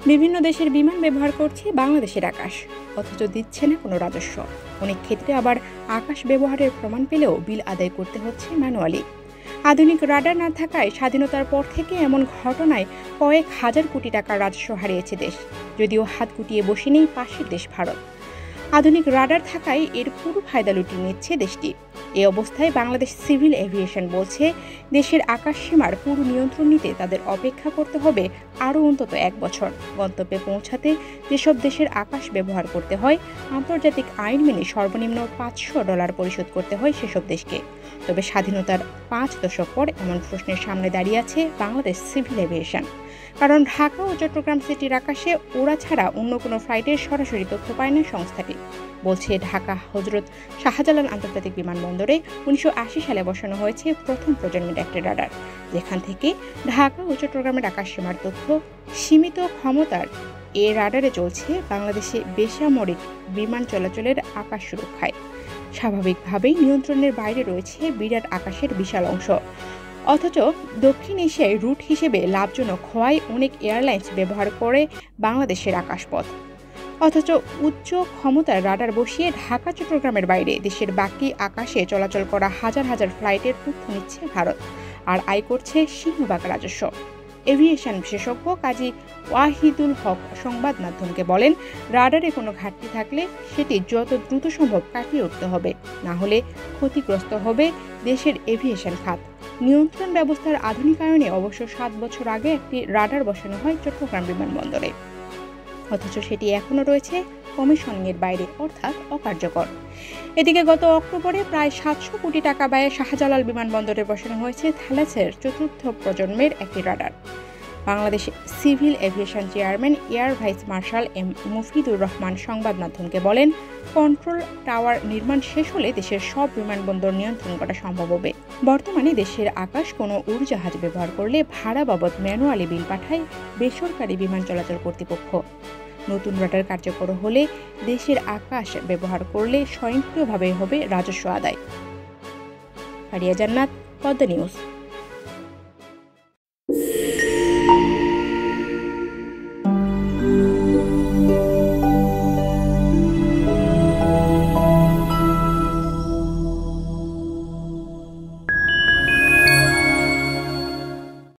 বিভিন্ন দেশের বিমান ব্যবহার করছে বাংলাদেশের আকাশ, অথচ দিচ্ছে না কোনো রাজস্ব। অনেক ক্ষেত্রে আবার আকাশ ব্যবহারের প্রমাণ পেলেও বিল আদায় করতে হচ্ছে ম্যানুয়ালি। আধুনিক রাডার না থাকায় স্বাধীনতার পর থেকে এমন ঘটনায় কয়েক হাজার কোটি টাকার রাজস্ব হারিয়েছে দেশ, যদিও হাত গুটিয়ে বসে নেই পাশের দেশ ভারত। আধুনিক রাডার থাকায় এর পুরো ফায়দা লুটিয়ে নিচ্ছে দেশটি। এই অবস্থায় বাংলাদেশ সিভিল এভিয়েশন বলছে, দেশের আকাশ সীমার পুরো নিয়ন্ত্রণ নিতে তাদের অপেক্ষা করতে হবে আরও অন্তত 1 বছর। গন্তব্যে পৌঁছাতে যেসব দেশের আকাশ ব্যবহার করতে হয়, আন্তর্জাতিক আইন মেনে সর্বনিম্ন $500 পরিশোধ করতে হয় সেসব দেশকে। তবে স্বাধীনতার 5 দশক পর এমন প্রশ্নের সামনে দাঁড়িয়ে আছে বাংলাদেশ সিভিল এভিয়েশন। কারণ ঢাকা ও চট্টগ্রাম সিটির আকাশে ওরা ছাড়া অন্য কোনো ফ্লাইটের সরাসরি তথ্য পায় না সংস্থাটি। বলছে, ঢাকা হজরত শাহজালাল আন্তর্জাতিক বিমানবন্দরে 1980 সালে বসানো হয়েছে প্রথম প্রজন্মের একটি রাডার, যেখান থেকে ঢাকা ও চট্টগ্রামের আকাশসীমার তথ্য সীমিত ক্ষমতার এ রাডারে চলছে বাংলাদেশে বেসামরিক বিমান চলাচলের আকাশ সুরক্ষায়। স্বাভাবিকভাবেই নিয়ন্ত্রণের বাইরে রয়েছে বিরাট আকাশের বিশাল অংশ। অথচ দক্ষিণ এশিয়ায় রুট হিসেবে লাভজনক হওয়ায় অনেক এয়ারলাইন্স ব্যবহার করে বাংলাদেশের আকাশপথ। অথচ উচ্চ ক্ষমতার রাডার বসিয়ে ঢাকা চট্টগ্রামের বাইরে দেশের বাকি আকাশে চলাচল করা হাজার হাজার ফ্লাইটের তথ্য নিচ্ছে ভারত, আর আয় করছে সিংহভাগ রাজস্ব। এভিয়েশন বিশেষজ্ঞ কাজী ওয়াহিদুল হক সংবাদ মাধ্যমকে বলেন, রাডারে কোনো ঘাটতি থাকলে সেটি যত দ্রুত সম্ভব কাটিয়ে উঠতে হবে, না হলে ক্ষতিগ্রস্ত হবে দেশের এভিয়েশন খাত। নিয়ন্ত্রণ ব্যবস্থার আধুনিকায়নে অবশ্য 7 বছর আগে একটি রাডার বসানো হয় চট্টগ্রাম বিমানবন্দরে, অথচ সেটি এখনও রয়েছে কমিশনিংয়ের বাইরে, অর্থাৎ অকার্যকর। এদিকে গত অক্টোবরে প্রায় 700 কোটি টাকা ব্যয়ে শাহজালাল বিমানবন্দরে বসানো হয়েছে থ্যালাসের 4র্থ প্রজন্মের একটি radar. Bangladesh civil aviation chairman air vice marshal M Mufidur Rahman সংবাদ মাধ্যমকে বলেন, কন্ট্রোল টাওয়ার নির্মাণ শেষ হলে দেশের সব বিমানবন্দর নিয়ন্ত্রণ করা সম্ভব হবে। বর্তমানে দেশের আকাশ কোনো উড়োজাহাজ ব্যবহার করলে ভাড়া বাবদ ম্যানুয়ালি বিল পাঠায় বেসরকারি বিমান চলাচল কর্তৃপক্ষ। নতুন রাডার কার্যকর হলে দেশের আকাশ ব্যবহার করলে স্বয়ংক্রিয়ভাবে হবে রাজস্ব আদায়। ফারিয়া জান্নাত, পদ্মা নিউজ।